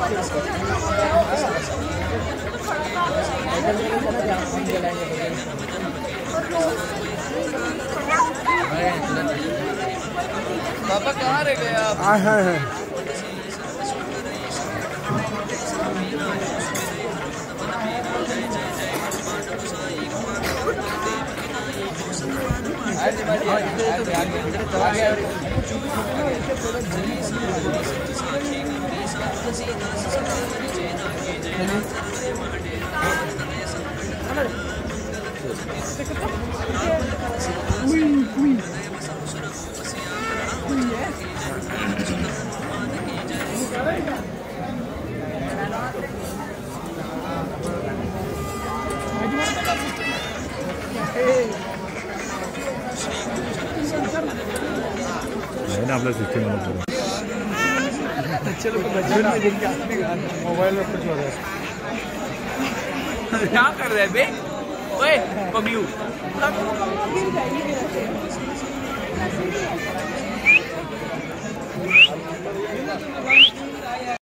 पापा कहाँ रह गए आप? आपला सिस्टम चलो मोबाइल में कुछ हो रहा है। क्या कर रहे हैं बे? ओए पम्यू